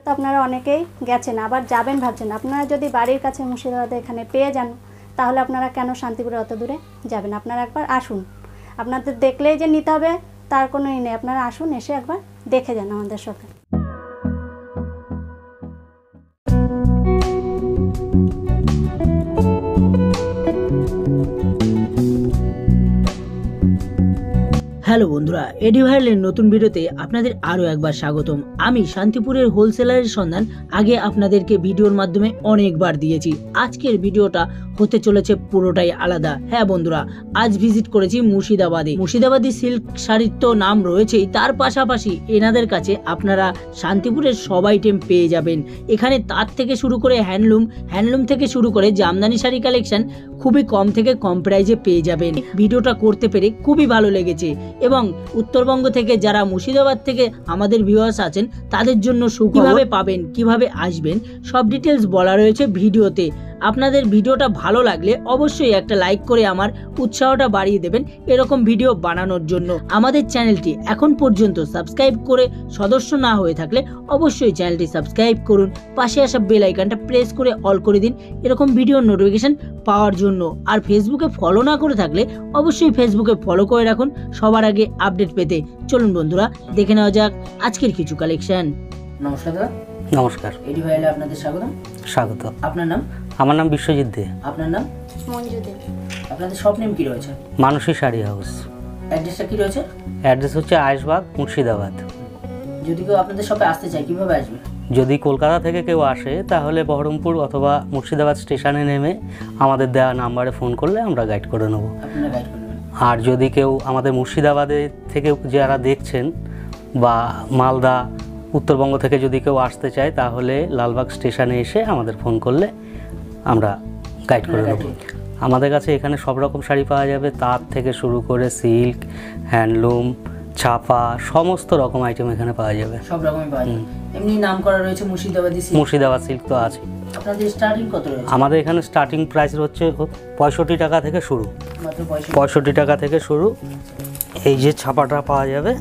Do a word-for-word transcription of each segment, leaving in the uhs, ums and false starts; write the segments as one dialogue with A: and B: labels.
A: আপনারা অনেকেই গেছেন, আবার যাবেন ভাবছেন। আপনারা যদি বাড়ির কাছে মুর্শিদাবাদে এখানে পেয়ে যান, তাহলে আপনারা কেন শান্তিপুরে অত দূরে যাবেন? আপনারা একবার আসুন, আপনাদের দেখলেই যে নিতে হবে তার কোনো ই নেই। আপনারা আসুন, এসে একবার দেখে যান আমাদের সাথে।
B: হ্যালো বন্ধুরা, এডি ভাইরালের নতুন ভিডিওতে আপনাদের আরও একবার স্বাগতম। আমি শান্তিপুরের হোলসেলারের সন্ধান আগে আপনাদেরকে ভিডিওর মাধ্যমে অনেকবার দিয়েছি। আজকের ভিডিওটা হতে চলেছে পুরোটাই আলাদা। হ্যাঁ বন্ধুরা, আজ ভিজিট করেছি মুর্শিদাবাদে। মুর্শিদাবাদী সিল্ক শাড়ির তো নাম রয়েছেই, তার পাশাপাশি এনাদের কাছে আপনারা শান্তিপুরের সব আইটেম পেয়ে যাবেন। এখানে তার থেকে শুরু করে হ্যান্ডলুম হ্যান্ডলুম থেকে শুরু করে জামদানি শাড়ি কালেকশন খুবই কম থেকে কম প্রাইজে পেয়ে যাবেন। ভিডিওটা করতে পেরে খুবই ভালো লেগেছে এবং উত্তরবঙ্গ থেকে যারা মুর্শিদাবাদ থেকে আমাদের ভিউয়ার্স আছেন তাদের জন্য কিভাবে পাবেন, কিভাবে আসবেন, সব ডিটেলস বলা রয়েছে ভিডিওতে। আপনাদের ভিডিওটা ভালো লাগলে অবশ্যই একটা লাইক করে আমার উৎসাহটা বাড়িয়ে দেবেন এরকম ভিডিও বানানোর জন্য। আমাদের চ্যানেলটি এখন পর্যন্ত সাবস্ক্রাইব করে সদস্য না হয়ে থাকলে অবশ্যই চ্যানেলটি সাবস্ক্রাইব করুন, পাশে আসা বেল আইকনটা প্রেস করে অল করে দিন এরকম ভিডিওর নোটিফিকেশন পাওয়ার জন্য। আর ফেসবুকে ফলো না করে থাকলে অবশ্যই ফেসবুকে ফলো করে রাখুন সবার আগে আপডেট পেতে। চলুন বন্ধুরা, দেখে নেওয়া যাক আজকের কিছু কালেকশন।
C: নমস্কার দাদা।
D: নমস্কার।
C: এডি ভাইরালে আপনাদের স্বাগত।
D: স্বাগত।
C: আপনার নাম?
D: আমার নাম বিশ্বজিৎ দে।
C: আপনার নাম?
A: মঞ্জু দে।
C: আপনাদের শপ নেম কি রয়েছে?
D: মানসী শাড়ি হাউস।
C: অ্যাড্রেসটা কি রয়েছে?
D: অ্যাড্রেস হচ্ছে আয়েশবাগ, মুর্শিদাবাদ।
C: যদি কেউ আপনাদের শপে আসতে চায় কিভাবে আসবে?
D: যদি কলকাতা থেকে কেউ আসে তাহলে বহরমপুর অথবা মুর্শিদাবাদ স্টেশনে নেমে আমাদের দেওয়া নাম্বারে ফোন করলে আমরা গাইড করে নেব।
C: আপনারা গাইড করবেন।
D: আর যদি কেউ আমাদের মুর্শিদাবাদে থেকে যারা দেখছেন বা মালদা উত্তরবঙ্গ থেকে যদি কেউ আসতে চায় তাহলে লালবাগ স্টেশনে এসে আমাদের ফোন করলে আমরা গাইড করে নেব। আমাদের কাছে এখানে সব রকম শাড়ি পাওয়া যাবে, তার থেকে শুরু করে সিল্ক, হ্যান্ডলুম, ছাপা, সমস্ত রকম আইটেম এখানে পাওয়া যাবে।
C: সব রকমই পাওয়া যাবে। এমনি নাম করা রয়েছে মুর্শিদাবাদী সিল্ক।
D: মুর্শিদাবাদ সিল্ক তো আছে।
C: আপনাদের স্টার্টিং কত রয়েছে?
D: আমাদের এখানে স্টার্টিং প্রাইস হচ্ছে পঁয়ষট্টি টাকা থেকে শুরু।
C: মাত্র
D: পঁয়ষট্টি টাকা থেকে শুরু। এই যে ছাপাটা পাওয়া যাবে,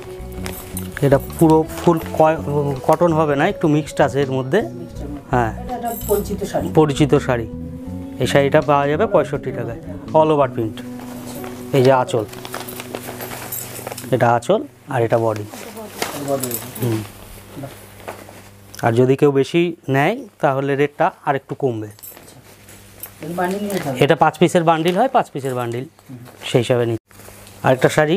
D: এটা পুরো ফুল কটন হবে না, একটু মিক্সড আছে এর মধ্যে। হ্যাঁ,
C: এটা একটা পরিচিত শাড়ি।
D: পরিচিত শাড়ি। এই শাড়িটা পাওয়া যাবে পঁয়ষট্টি টাকায়, অল ওভার প্রিন্ট। এই যে আঁচল, এটা আঁচল আর এটা বডি। হুম। আর যদি কেউ বেশি নেয় তাহলে রেটটা আর একটু কমবে। এটা পাঁচ পিসের বান্ডিল হয়, পাঁচ পিসের বান্ডিল সেই হিসাবে নিই। আরেকটা শাড়ি,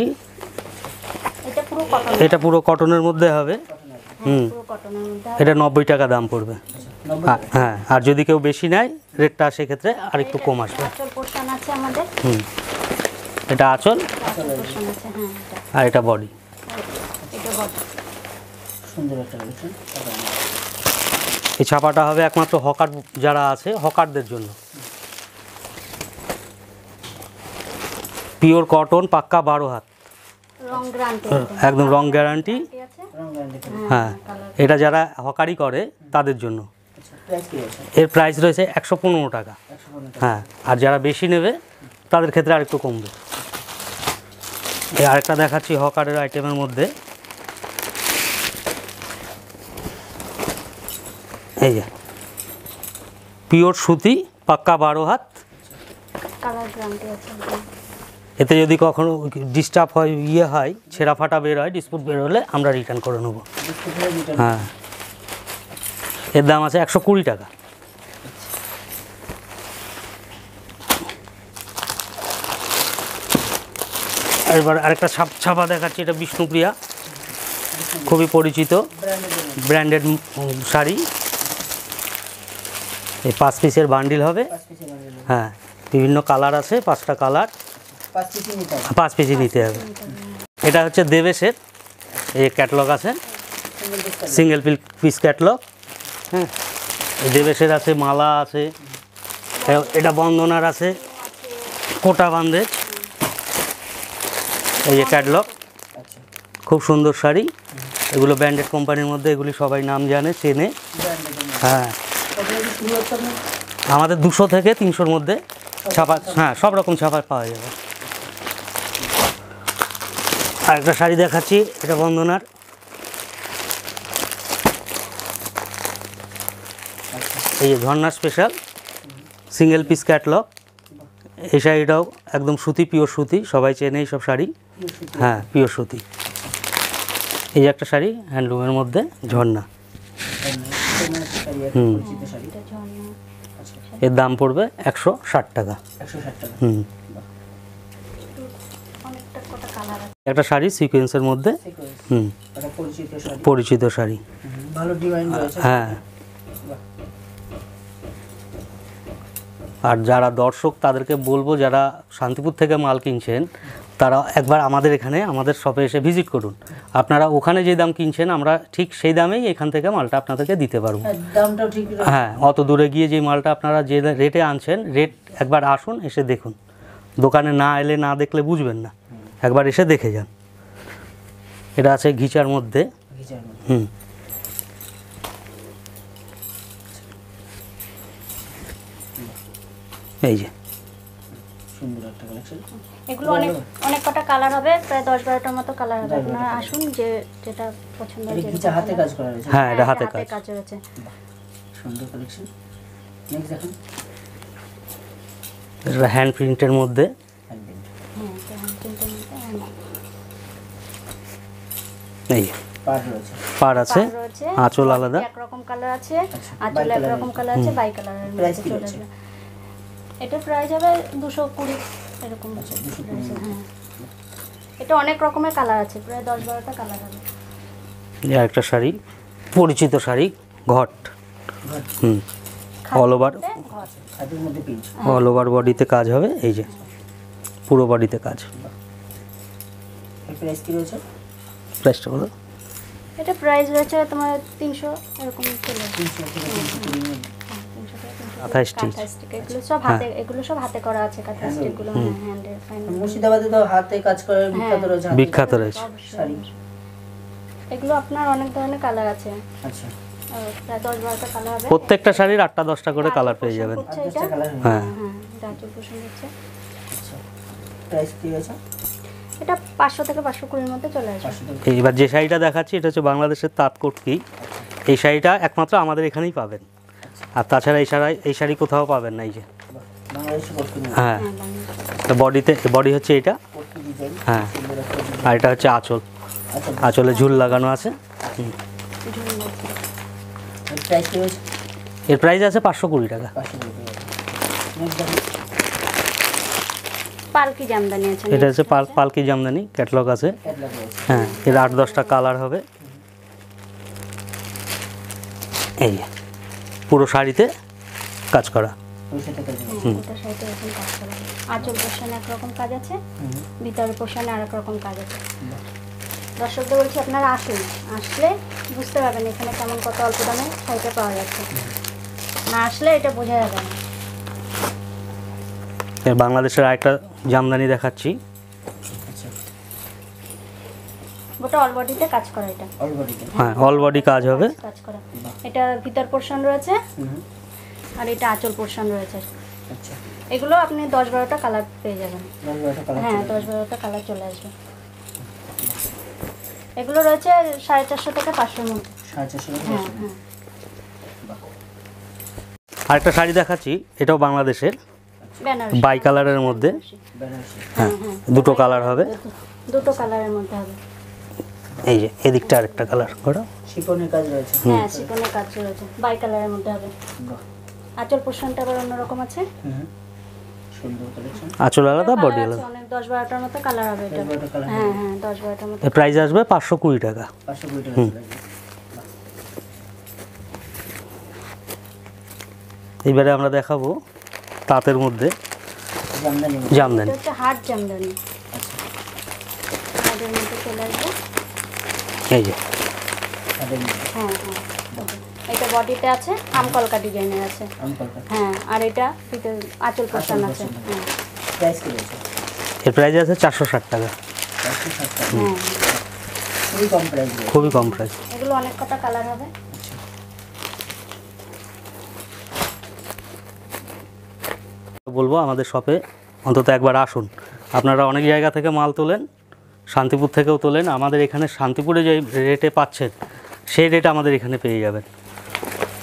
D: এটা পুরো কটনের মধ্যে হবে। হুম, এটা নব্বই টাকা দাম পড়বে। হ্যাঁ, আর যদি কেউ বেশি নেয় রেটটা সেক্ষেত্রে আর একটু কম আসবে। হুম, এটা আঁচল আর এটা বডি। এই ছাপাটা হবে একমাত্র হকার যারা আছে হকারদের জন্য। পিওর কটন, পাক্কা বারো হাত, একদম রং গ্যারান্টি। হ্যাঁ, এটা যারা হকারি করে তাদের জন্য। এর প্রাইস রয়েছে একশো পনেরো টাকা। হ্যাঁ, আর যারা বেশি নেবে তাদের ক্ষেত্রে আরেকটু কমবে। এই আরেকটা দেখাচ্ছি হকারের আইটেমের মধ্যে। এই যে পিওর সুতি, পাক্কা বারো হাত। এতে যদি কখনো ডিস্টার্ব হয়, ইয়ে হয়, ছেঁড়া ফাটা বের হয়, ডিসপুট বের হলে আমরা রিটার্ন করে নেব। হ্যাঁ, এর দাম আছে একশো কুড়ি টাকা। এবার আরেকটা ছাপ ছাপা দেখাচ্ছি, এটা বিষ্ণুপ্রিয়া, খুবই পরিচিত ব্র্যান্ডেড শাড়ি। এই পাঁচ পিসের বান্ডিল হবে। হ্যাঁ, বিভিন্ন কালার আছে, পাঁচটা কালার, পাঁচ পিসই নিতে হবে। এটা হচ্ছে দেবেশের, এই ক্যাটলগ আছে, সিঙ্গেল পিস ক্যাটলগ। হ্যাঁ, দেবেশের আছে, মালা আছে, এটা বন্দনার আছে, কোটা বান্ধে। এই যে ক্যাটলগ, খুব সুন্দর শাড়ি। এগুলো ব্র্যান্ডেড কোম্পানির মধ্যে, এগুলি সবাই নাম জানে, চেনে। হ্যাঁ, আমাদের দুশো থেকে তিনশোর মধ্যে ছাপা, হ্যাঁ সব রকম ছাপা পাওয়া যাবে। আর একটা শাড়ি দেখাচ্ছি, এটা বন্দনার, এই যে Jharna special single piece catalogue. এই শাড়িটাও একদম সুতি, পিওর সুতি, সবাই চেনে এই সব শাড়ি। হ্যাঁ, পিওর সুতি। এই যে একটা শাড়ি হ্যান্ডলুমের মধ্যে ঝর্ণা। হুম,
A: এটা ঝর্ণা।
D: এর দাম পড়বে একশো ষাট টাকা।
C: একশো ষাট টাকা।
D: হুম,
A: অনেকটা কটা কালার আছে।
D: একটা শাড়ি সিকোয়েন্সের মধ্যে। হুম,
C: এটা পরিচিত শাড়ি।
D: পরিচিত শাড়ি।
C: হুম, ভালো ডিজাইন রয়েছে।
D: হ্যাঁ,
C: বাহ।
D: আর যারা দর্শক তাদেরকে বলবো, যারা শান্তিপুর থেকে মাল কিনছেন তারা একবার আমাদের এখানে আমাদের শপে এসে ভিজিট করুন। আপনারা ওখানে যে দাম কিনছেন আমরা ঠিক সেই দামেই এখান থেকে মালটা আপনাদেরকে দিতে পারবো।
C: হ্যাঁ, দামটাও ঠিক রয়েছে।
D: হ্যাঁ, অত দূরে গিয়ে যে মালটা আপনারা যে রেটে আনছেন, রেট একবার আসুন, এসে দেখুন। দোকানে না এলে না দেখলে বুঝবেন না, একবার এসে দেখে যান। এটা আছে ঘিচার মধ্যে।
C: ঘিচার মধ্যে।
D: হুম, এই যে
C: সুন্দর একটা কালেকশন।
A: এগুলো অনেক অনেক কটা কালার হবে, প্রায় দশ বারোটার মতো কালার হবে। আপনারা আসুন, যে যেটা পছন্দ হয়।
C: এটা
A: যেরকম
C: ঘিচা হাতে
A: colour।
C: কাজ করা রয়েছে।
D: হ্যাঁ, এটা
A: হ্যাঁ,
D: হাতে কাজ।
A: কাজ রয়েছে।
C: সুন্দর কালেকশন। নেক্সট দেখুন।
D: এটা হ্যান্ড প্রিন্টের মধ্যে।
C: একদম।
A: হ্যাঁ, এটা hand print এর মধ্যে hand
D: এই যে
C: পার রয়েছে।
D: পার আছে,
A: পাড় রয়েছে,
D: আঁচল আলাদা।
A: একরকম কালার আছে,
C: আচ্ছা,
A: আঁচল
C: bi-colour
A: একরকম
C: আছে।
A: কালার আছে, বাই কালারের
C: Price
A: মধ্যে
C: কি
A: চলে
C: রয়েছে?
A: আসবে। এটা প্রাইস হবে দুশো কুড়ি এরকম।
C: আচ্ছা, দুশো কুড়ি।
A: price, হ্যাঁ। এটা অনেক রকমের কালার আছে, প্রায় দশ বারোটা কালার হবে।
D: এই একটা শাড়ি, পরিচিত শাড়ি, ঘট। হুম, অল ওভার
C: হাতের মধ্যে পিচ।
D: অল ওভার বডিতে কাজ হবে। এই যে পুরো বডিতে কাজ।
C: এর প্রাইস কি রয়েছে?
D: প্রাইসটা বলো।
A: এটা প্রাইস রয়েছে তোমার তিনশো এরকম চলে আসবে।
C: তিনশো থেকে তিনশো কুড়ির মধ্যে।
A: হ্যাঁ, তিনশো থেকে তিনশো
D: কাঁথা
A: কুড়ি।
D: stitch।
A: কাঁথা stick, এগুলো সব হাতে, এগুলো সব হাতে করা আছে। কাঁথা
C: Hand
A: স্টিক গুলো, হ্যাঁ, হ্যান্ডের ফাইনাল।
C: মুর্শিদাবাদে তো হাতে কাজ করে বিখ্যাত রয়েছে। হাতের
D: বিখ্যাত রয়েছে।
C: শাড়ি।
A: এগুলো আপনার অনেক ধরনের কালার আছে,
C: আচ্ছা।
A: আর প্রায় দশ বারোটা কালার হবে।
D: প্রত্যেকটা শাড়ির আটটা দশটা করে কালার পেয়ে যাবেন।
A: হচ্ছে
C: আর
A: এটা,
C: দশটা কালার।
D: হ্যাঁ,
A: হ্যাঁ, এটা আঁচল পোষণ হচ্ছে।
C: আচ্ছা। প্রাইস কি রয়েছে?
A: এটা পাঁচশো থেকে পাঁচশো কুড়ির মধ্যে চলে আসবে।
C: পাঁচশো টাকা।
D: এইবার যে শাড়িটা দেখাচ্ছি এটা হচ্ছে বাংলাদেশের তাঁত কটকি। এই শাড়িটা একমাত্র আমাদের এখানেই পাবেন, আর তাছাড়া এই শাড়ি এই শাড়ি কোথাও পাবেন না। এই যে
C: বাহ, বাংলাদেশি কটকি ডিজাইন।
D: হ্যাঁ,
A: হ্যাঁ, বাংলা।
D: বডিতে বডি হচ্ছে এটা।
C: কটকি ডিজাইন।
D: হ্যাঁ,
C: সুন্দর একটা ডিজাইন।
D: আর এটা হচ্ছে আঁচল।
C: আচ্ছা।
D: আঁচলে ঝুল লাগানো আছে। হুম,
A: ঝুল মধ্যে।
C: এর প্রাইস কি রয়েছে?
D: এর প্রাইস আছে পাঁচশো কুড়ি টাকা।
C: পাঁচশো টাকা। নেক্সট দেখুন।
A: পালকি জামদানি আছে।
D: এটা হচ্ছে পাল পালকি জামদানি, ক্যাটলগ আছে।
C: ক্যাটলগ রয়েছে।
D: হ্যাঁ, এর আট দশটা কালার হবে। এই যে পুরো শাড়িতে কাজ করা।
C: পয়সা টাকা দেবে।
A: ওটা সাইডে এরকম কাজ করা আছে। আঁচল পোষণে একরকম কাজ আছে,
C: হুম।
A: ভিতরে পোষণে আরেক রকম কাজ আছে।
C: বাহ।
A: দর্শকদের বলছি আপনারা আসুন, আসলে বুঝতে পারবেন এখানে কেমন কত অল্প দামে শাড়িটা পাওয়া যাচ্ছে। না আসলে এটা বোঝা যাবে না।
D: এর বাংলাদেশের আরেকটা জামদানি দেখাচ্ছি।
C: আচ্ছা।
A: ওটা অল বডিতে কাজ করা, এটা
C: অল বডিতে।
D: হ্যাঁ, অল বডি কাজ হবে।
A: কাজ করা। এটা ভিতর পোর্শন রয়েছে,
C: হুম।
A: আর এটা আঁচল পোর্শন রয়েছে।
C: আচ্ছা।
A: এগুলো আপনি দশ বারোটা কালার পেয়ে যাবেন।
C: দশ বারোটা কালার।
A: হ্যাঁ, দশ বারোটা কালার চলে আসবে। এগুলো রয়েছে সাড়ে চারশো থেকে পাঁচশোর মধ্যে।
C: সাড়ে চারশো টাকা।
A: হ্যাঁ, হ্যাঁ।
D: আরেকটা শাড়ি দেখাচ্ছি, এটাও বাংলাদেশের,
A: বেনারসি।
D: বাই কালারের মধ্যে।
C: বেনারসি।
D: হ্যাঁ, দুটো কালার হবে।
A: দুটো কালারের মধ্যে হবে।
D: এই যে এদিকটা আরেকটা কালার করা।
C: শিপনের কাজ রয়েছে।
A: হ্যাঁ, শিফনের কাজ রয়েছে, বাই কালারের মধ্যে হবে।
C: বাহ।
A: আঁচল পোর্শনটা আবার অন্যরকম আছে।
C: হুম। সুন্দর কালেকশন।
D: আঁচল আলাদা, বডি
A: কালার আছে
D: আলাদা।
A: অনেক, দশ বারোটার মতো কালার হবে এটা।
C: দশ বারোটা কালার।
A: হ্যাঁ, হ্যাঁ, দশ বারোটার মতো।
D: এর প্রাইস আসবে পাঁচশো কুড়ি টাকা।
C: পাঁচশো কুড়ি টাকা চলে আসবে।
D: এবারে আমরা দেখাবো তাঁতের মধ্যে
C: জামদানি।
D: জামদানি।
A: এটা হচ্ছে হাট জামদানি।
C: আচ্ছা।
A: হাটের মধ্যে চলে আসবে।
D: এই যে
C: হাতের মধ্যে।
A: হ্যাঁ, হ্যাঁ। এটা বডিতে আছে, আমকলকা ডিজাইনের আছে।
C: আম কলকা।
A: হ্যাঁ, আর এটা ভিতর আঁচল পোর্শন আছে।
C: পোর্শন।
A: হ্যাঁ,
C: প্রাইস কি রয়েছে?
D: এর প্রাইস আছে চারশো ষাট টাকা।
C: চারশো ষাট টাকা।
A: হ্যাঁ।
C: খুবই কম প্রাইস রয়েছে।
D: খুবই কম প্রাইস।
A: এগুলো অনেক কটা কালার হবে।
D: বলবো আমাদের শপে অন্তত একবার আসুন। আপনারা অনেক জায়গা থেকে মাল তোলেন, শান্তিপুর থেকেও তোলেন, আমাদের এখানে শান্তিপুরে যে রেটে পাচ্ছেন সেই রেট আমাদের এখানে পেয়ে যাবেন।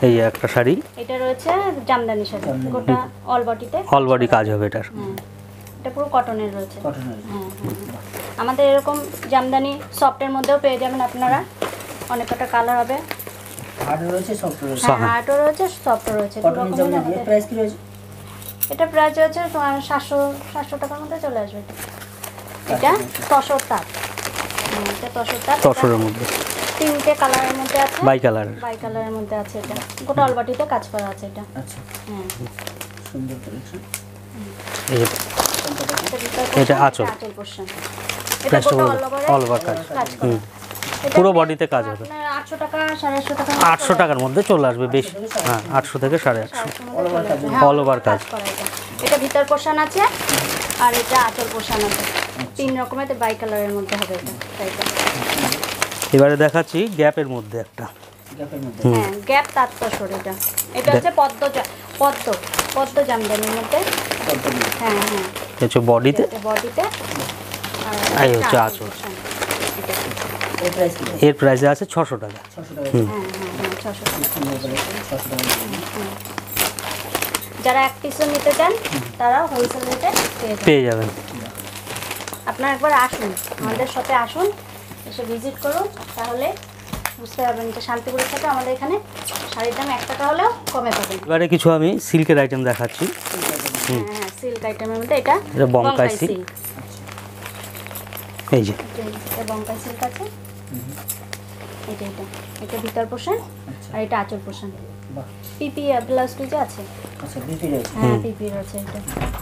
D: এই যে একটা শাড়ি,
A: এটা রয়েছে জামদানি শাড়ি,
C: জামদানি।
A: গোটা অল বডিতে।
D: অল বডি কাজ হবে এটার।
A: হ্যাঁ, এটা পুরো কটনের রয়েছে।
C: কটনের।
A: হ্যাঁ হ্যাঁ, হ্যাঁ। আমাদের এরকম জামদানি সফটের মধ্যেও পেয়ে যাবেন আপনারা, অনেক কটা কালার হবে।
C: হার্ড রয়েছে, সফট রয়েছে।
A: হ্যাঁ, হার্ডও রয়েছে, সফটও রয়েছে, দু
C: কটনের
A: রকমের
C: জামদানি এর
A: আমাদের।
C: প্রাইস কি রয়েছে?
A: এটা প্রাইস হচ্ছে তোমার সাতশো সাতশো টাকার মধ্যে চলে আসবে এটা। এটা তসর তাঁত। হ্যাঁ, এটা তসর তাঁত।
D: তসরের মধ্যে
A: তিনটে কালারের মধ্যে আছে,
D: বাই কালারের।
A: বাই কালারের মধ্যে আছে এটা, গোটা অলবাটিতে কাজ করা আছে এটা।
C: আচ্ছা,
A: হ্যাঁ,
C: সুন্দর কালেকশন।
D: এই যে
A: এটা ভিতর
D: এটা
A: portion,
D: আঁচল।
A: আঁচল portion। এটা
D: প্রাইসটা
A: গোটা
D: বলুন।
A: all over এ
D: অল ওভার কাজ।
A: কাজ করা। এটা
D: পুরো বডিতে কাজ হবে।
A: আপনার আটশো টাকা সাড়ে আটশো টাকা
D: আটশো টাকার মধ্যে চলে আসবে বেশি। হ্যাঁ, আটশো থেকে সাড়ে আটশো।
A: অল
D: all over কাজ।
A: করা এটা। এটা ভিতর পোর্শন আছে আর এটা আঁচল পোর্শন আছে, তিন রকমের বাই কালারের মধ্যে হবে এটা। শাড়িটা।
D: এবারে দেখাচ্ছি গ্যাপের মধ্যে একটা।
C: গ্যাপের মধ্যে।
A: হ্যাঁ, গ্যাপ তাঁত তসর এটা। এটা হচ্ছে পদ্ম জা- পদ্ম পদ্ম জামদানির মধ্যে।
C: কটন।
A: হ্যাঁ হ্যাঁ,
D: এটা হচ্ছে বডিতে,
A: বডিতে। আর
D: এই
A: এটা
D: হচ্ছে
A: আঁচল
D: আঁচল।
A: portion। এটা।
C: এর প্রাইস কি?
D: এর প্রাইসে আছে ছশো টাকা।
C: ছশো টাকা।
A: হ্যাঁ হ্যাঁ হ্যাঁ, ছশো টাকা।
C: সুন্দর কালেকশন, ছশো টাকা।
A: হুম। যারা এক পিসও নিতে চান তারা হোলসেল রেটে পেয়ে যাবেন।
D: পেয়ে যাবেন।
A: আপনারা একবার আসুন, আমাদের সাথে আসুন, এসে ভিজিট করুন, তাহলে বুঝতে পারবেন যে শান্তিপুরের সাথে আমাদের এখানে শাড়ির দাম এক টাকা হলেও কমে পাবেন।
D: এবারে কিছু আমি সিল্কের আইটেম দেখাচ্ছি।
A: হ্যাঁ হ্যাঁ, সিল্ক আইটেমের মধ্যে এটা
D: এটা বঙ্কাই silk।
A: সিল্ক।
D: এই যে
A: এটা বঙ্কাই সিল্ক আছে। এটা এটা এটা ভিতর পোর্শন আর এটা আঁচল পোর্শন।
C: বাহ।
A: পিপি ব্লাউজ পিস আছে।
C: আচ্ছা, বিপি রয়েছে।
A: হ্যাঁ, পিপি রয়েছে এটা।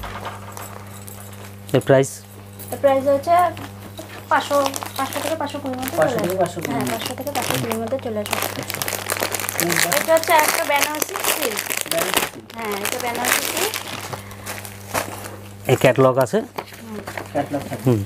D: এর প্রাইস
A: এর প্রাইস হচ্ছে পাঁচশো পাঁচশো থেকে পাঁচশো কুড়ির মধ্যে
C: পাঁচশো
A: চলে
C: থেকে
A: আসবে।
C: পাঁচশো কুড়ি।
A: হ্যাঁ, পাঁচশো থেকে পাঁচশো কুড়ির মধ্যে চলে আসবে।
C: সুন্দর।
A: এটা হচ্ছে একটা বেনারসি সিল্ক। হ্যাঁ, এটা বেনারসি সিল্ক।
D: এই ক্যাটলগ আছে।
C: ক্যাটলগ থাকে।
D: হুম,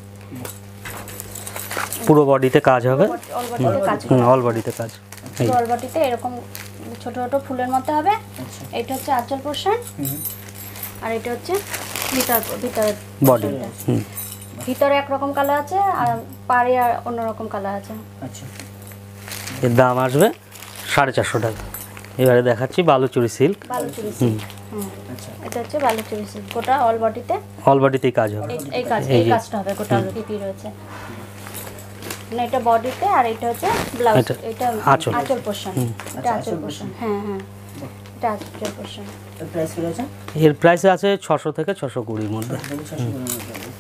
D: পুরো বডিতে কাজ হবে।
A: অল বডিতে কাজ
D: হুম,
A: করা।
D: অল বডিতে কাজ। এই
A: অল বডিতে এরকম ছোট ছোট ফুলের মধ্যে হবে।
C: আচ্ছা।
A: এটা হচ্ছে আঁচল পোর্শন
C: হুম।
A: আর এটা হচ্ছে ভিতর ভিতরের
D: বডি।
A: portionটা।
D: হুম,
A: ভিতরে একরকম কালার আছে আর পাড়ে আর অন্যরকম কালার আছে।
C: আচ্ছা।
D: এর দাম আসবে সাড়ে চারশো টাকা। এবারে দেখাচ্ছি বালুচুরি সিল্ক।
A: বালুচুরি সিল্ক। হ্যাঁ,
C: আচ্ছা।
A: এটা হচ্ছে বালুচুরি সিল্ক, গোটা অল বডিতে
D: অল বডিতেই কাজ হবে।
A: এই- এই কাজ
D: এই
A: এই
D: যে।
A: কাজটা হবে, গোটা পিপি রয়েছে। মানে এটা বডিতে আর এটা হচ্ছে ব্লাউজ,
D: এটা
A: এটা
D: আঁচল।
A: আঁচল পোর্শন। এটা
C: আচ্ছা,
A: আঁচল
C: আঁচল
A: পোর্শন। হ্যাঁ হ্যাঁ, এটা আঁচল পোর্শন।
C: এর প্রাইস কি রয়েছে?
D: এর প্রাইস আছে ছশো থেকে ছশো কুড়ির মধ্যে।
C: দেখুন, ছশো টাকার মধ্যে হবে।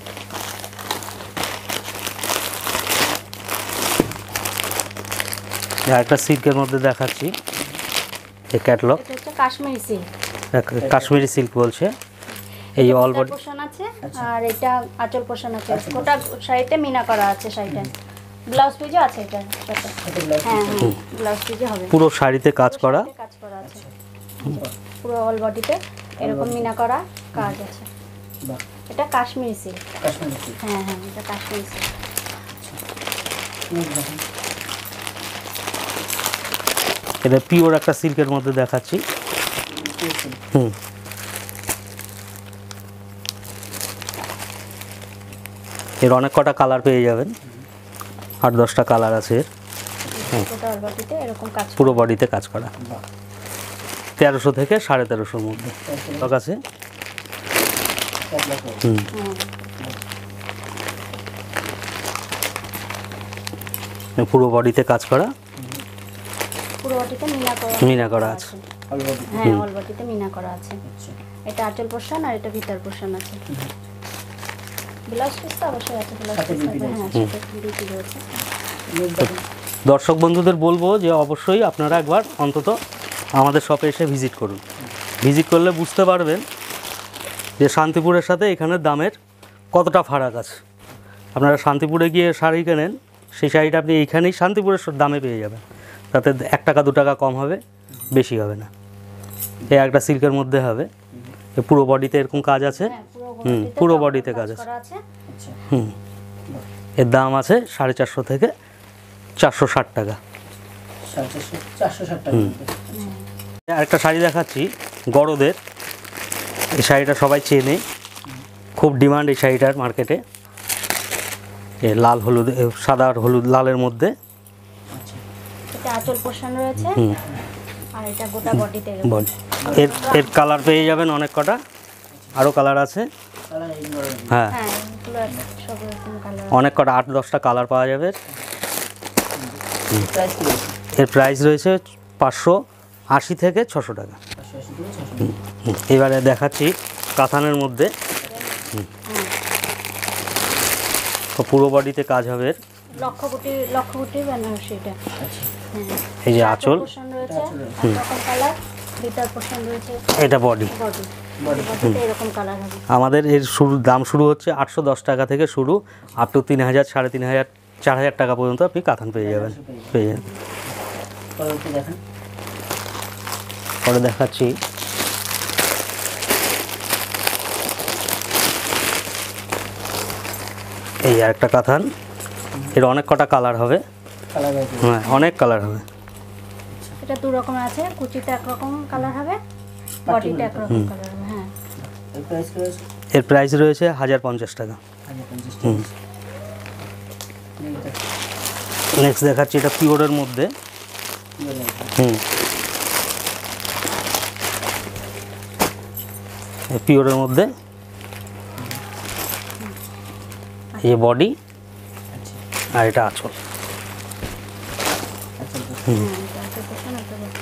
D: আর একটা সিল্কের মধ্যে দেখাচ্ছি, এই ক্যাটলগ।
A: এটা হচ্ছে কাশ্মীরি সিল্ক।
D: কাশ্মীরি সিল্ক বলছে। এই অল বডি
A: পোর্শন আছে আর এটা আঁচল পোর্শন আছে। গোটা শাড়িতে মিনা করা আছে শাড়িটা। ব্লাউজ পিসও আছে এটা সাথে।
C: এটা ব্লাউজ
A: হ্যাঁ হ্যাঁ, ব্লাউজ পিসও হবে।
D: পুরো শাড়িতে কাজ করা।
A: শাড়িতে কাজ করা আছে। পুরো অল বডিতে এরকম মিনা করা কাজ আছে।
C: বাহ।
A: এটা কাশ্মীরি সিল্ক।
C: কাশ্মীরি সিল্ক।
A: হ্যাঁ হ্যাঁ, এটা কাশ্মীরি সিল্ক।
C: সুন্দর দেখুন।
D: এটা পিওর একটা সিল্কের মধ্যে দেখাচ্ছি। হুম, এর অনেক কটা কালার পেয়ে যাবেন, আট দশটা কালার আছে এর।
A: গোটা অল বডিতে এরকম কাজ
D: পুরো বডিতে কাজ করা।
C: বাহ।
D: তেরোশো থেকে সাড়ে তেরোশোর মধ্যে লোক আছে।
C: ক্যাটলগ রয়েছে।
D: হুম,
A: হুম।
D: পুরো বডিতে কাজ করা।
A: পুরো বডিতে মিনা করা
D: মিনা করা আছে।
C: All body.
A: হ্যাঁ, অল বডিতে মিনা করা আছে।
C: আচ্ছা।
A: এটা আঁচল পোর্শন আর এটা ভিতর পোর্শন আছে। ব্লাউজ পিস তো অবশ্যই আছে, ব্লাউজ
C: সাথে
A: পিস
C: বিপি
A: হবে। হ্যাঁ,
C: রয়েছে।
A: সাথে বিপি রয়েছে।
C: লুক দেখুন।
D: দর্শক বন্ধুদের বলবো যে অবশ্যই আপনারা একবার অন্তত আমাদের শপে এসে ভিজিট করুন। ভিজিট করলে বুঝতে পারবেন যে শান্তিপুরের সাথে এখানের দামের কতটা ফারাক আছে। আপনারা শান্তিপুরে গিয়ে শাড়ি কেনেন, সেই শাড়িটা আপনি এইখানেই শান্তিপুরের দামে পেয়ে যাবেন। তাতে এক টাকা দু টাকা কম হবে, বেশি হবে না। এই একটা সিল্কের মধ্যে হবে, এ পুরো বডিতে এরকম কাজ আছে।
A: হ্যাঁ, পুরো
D: হুম,
A: বডিতে
D: পুরো
A: কাজ
D: বডিতে কাজ আছে।
A: করা আছে।
C: আচ্ছা।
D: হুম, এর দাম আছে সাড়ে চারশো থেকে চারশো ষাট টাকা।
C: সাড়ে চারশো, চারশো ষাট টাকার মধ্যে।
D: আরেকটা শাড়ি দেখাচ্ছি গরদের। এই শাড়িটা সবাই চেনে, খুব ডিমান্ড এই শাড়িটার মার্কেটে। এ লাল হলুদ, এ সাদা আর হলুদ লালের মধ্যে।
C: আচ্ছা।
A: এটা আঁচল পোর্শন রয়েছে।
D: হুম,
A: আর এটা গোটা বডিতে
D: বডি এর এর কালার পেয়ে যাবেন অনেক কটা, আরও কালার আছে।
C: কালার এই ধরনের।
D: হ্যাঁ,
A: হ্যাঁ এগুলো সব রকম কালার।
D: অনেক কটা আট দশটা কালার পাওয়া যাবে।
C: প্রাইস কি রয়েছে?
D: এর প্রাইস রয়েছে পাঁচশো আশি থেকে ছশো টাকা।
C: পাঁচশো আশি থেকে ছশো।
D: হুম, এবারে দেখাচ্ছি কাতানের মধ্যে। হুম, তো পুরো বডিতে কাজ হবে এর।
A: লক্ষ কোটি লক্ষ কোটি বেনারসি এটা।
C: আচ্ছা।
A: হ্যাঁ
D: এই যে আঁচল,
A: পোর্শন রয়েছে
C: আঁচল রয়েছে।
A: এরকম কালার, ভিতর পোর্শন রয়েছে
D: এটা বডি।
A: বডি।
C: বডি।
A: বডিতে এরকম কালার হবে।
D: আমাদের এর শুরু দাম শুরু হচ্ছে আটশো দশ টাকা থেকে শুরু, আপ টু তিন হাজার সাড়ে তিন হাজার চার হাজার টাকা পর্যন্ত আপনি কাতান পেয়ে যাবেন পেয়ে যাবেন
C: পরবর্তী দেখেন।
D: পরে দেখাচ্ছি এই আর একটা কাতান, এর অনেক কটা কালার হবে।
C: কালার রয়েছে।
D: হ্যাঁ, অনেক কালার হবে।
A: এটা দু রকম আছে, কুচিতে একরকম কালার হবে, বডিতে একরকম কালার হবে। হ্যাঁ
C: এর প্রাইস কি রয়েছে?
D: এর প্রাইস রয়েছে হাজার পঞ্চাশ টাকা।
C: হাজার পঞ্চাশ টাকা।
D: নেক্সট দেখাচ্ছি এটা পিওরের মধ্যে।
C: কি বলে?
D: হুম, পিওরের মধ্যে এই বডি
C: আচ্ছা।
D: আর এটা আঁচল।
C: আচ্ছা।
A: হ্যাঁ এটা আছে পোর্শন আছে বডি।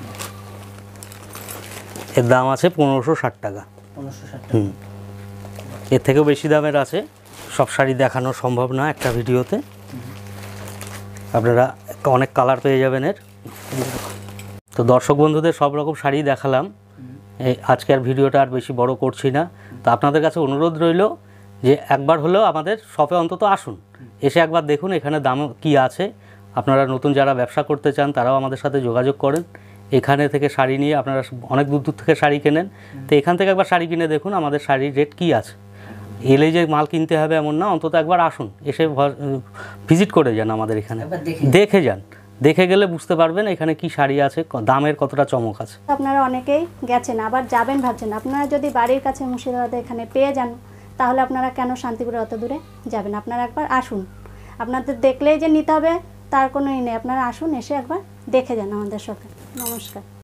D: এর দাম আছে পনেরোশো ষাট টাকা।
C: পনেরোশো ষাট টাকা।
D: হুম, এর থেকেও বেশি দামের আছে, সব শাড়ি দেখানো সম্ভব না একটা ভিডিওতে। আপনারা অনেক কালার পেয়ে যাবেন এর। তো দর্শক বন্ধুদের সব রকম শাড়ি দেখালাম, এই আজকের ভিডিওটা আর বেশি বড় করছি না। তো আপনাদের কাছে অনুরোধ রইল যে একবার হলেও আমাদের শপে অন্তত আসুন, এসে একবার দেখুন এখানে দাম কি আছে। আপনারা নতুন যারা ব্যবসা করতে চান তারাও আমাদের সাথে যোগাযোগ করেন, এখানে থেকে শাড়ি নিয়ে আপনারা অনেক দূর দূর থেকে শাড়ি কেনেন। তো এখান থেকে একবার শাড়ি কিনে দেখুন আমাদের শাড়ির রেট কী আছে। এলে যে মাল কিনতে হবে এমন না, অন্তত একবার আসুন, এসে ভিজিট করে যান আমাদের এখানে,
C: একবার দেখে।
D: দেখে যান। দেখে গেলে বুঝতে পারবেন এখানে কি শাড়ি আছে, ক- দামের কতটা চমক আছে।
A: আপনারা অনেকেই গেছেন আবার যাবেন ভাবছেন, আপনারা যদি বাড়ির কাছে মুর্শিদাবাদে এখানে পেয়ে যান তাহলে আপনারা কেন শান্তিপুরে অত দূরে যাবেন? আপনারা একবার আসুন, আপনাদের দেখলেই যে নিতে হবে তার কোনো ই নেই। আপনারা আসুন, এসে একবার দেখে যান আমাদের সাথে। নমস্কার।